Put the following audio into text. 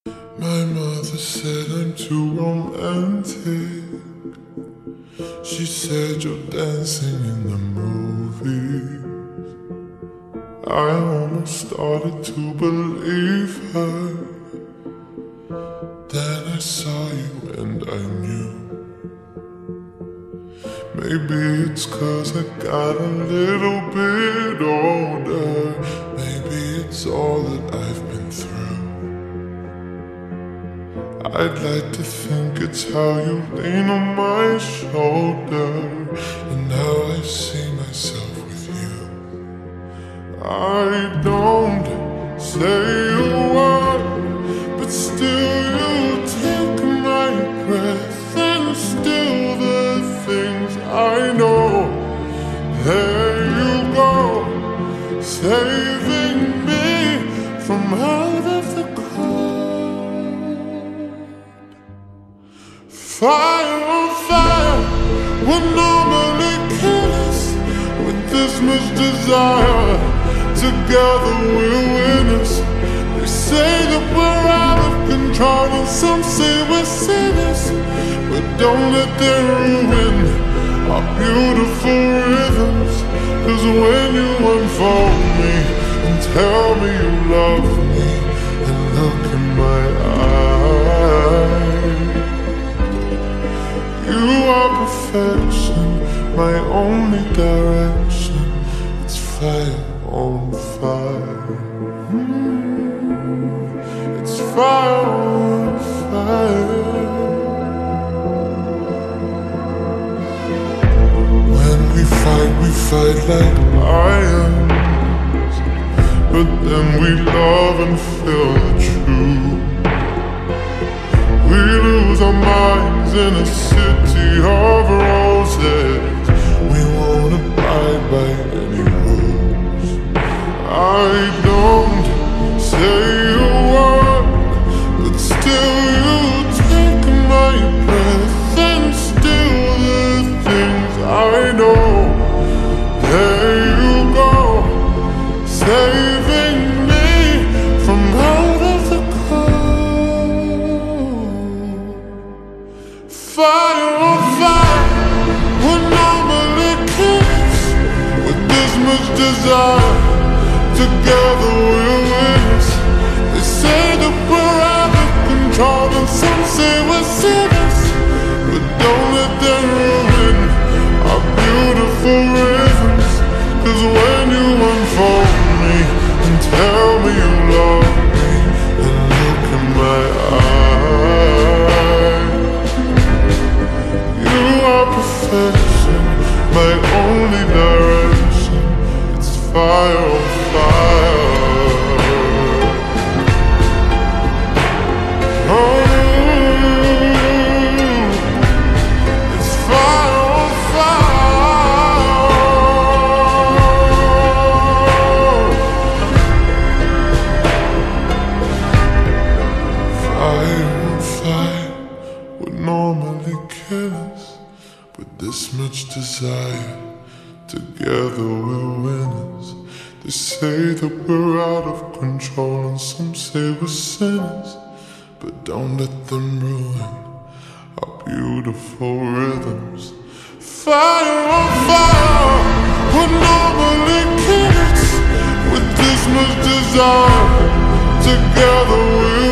My mother said I'm too romantic. She said you're dancing in the movies. I almost started to believe her. Then I saw you and I knew. Maybe it's 'cause I got a little bit older. Maybe it's all that I've been through. I'd like to think it's how you lean on my shoulder, and how I see myself with you. I don't say a word, but still you take my breath, and still the things I know. There you go, saving me from out of the fire on fire would normally kill us. With this much desire, together we're winners. They say that we're out of control, and some say we're sinners. But don't let them ruin our beautiful rhythms. 'Cause when you unfold me and tell me you love me, and look in my eyes, you are perfection, my only direction. It's fire on fire. It's fire on fire. When we fight like lions, but then we love and feel the truth. We lose our minds in a city of roses. We won't abide by any rules. I don't say a word, but still you take my breath, and still the things I know. There you go, saving me from out of the fire on fire would normally kill us. With this much desire, together we're winners. They say that we're out of control, and some say we're sinners. But don't let them ruin our beautiful rhythms. 'Cause when you unfold me and tell me you love me, and look in my eyes, perfection, my only direction. It's fire on fire. Oh, it's fire on fire. Fire on fire would normally kill us. With this much desire, together we're winners. They say that we're out of control, and some say we're sinners. But don't let them ruin our beautiful rhythms. Fire on fire would normally kill us. With this much desire, together we're